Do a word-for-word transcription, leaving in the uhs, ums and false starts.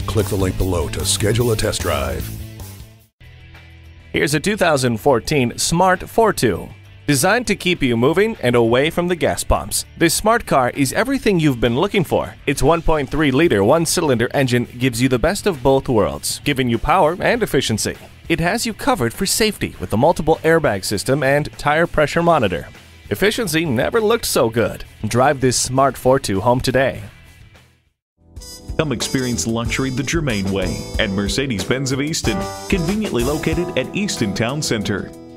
click the link below to schedule a test drive. Here's a two thousand fourteen Smart Fortwo. Designed to keep you moving and away from the gas pumps, this smart car is everything you've been looking for. Its one point three liter one-cylinder engine gives you the best of both worlds, giving you power and efficiency. It has you covered for safety with a multiple airbag system and tire pressure monitor. Efficiency never looked so good. Drive this Smart Fortwo home today. Come experience luxury the Germain way at Mercedes-Benz of Easton, conveniently located at Easton Town Center.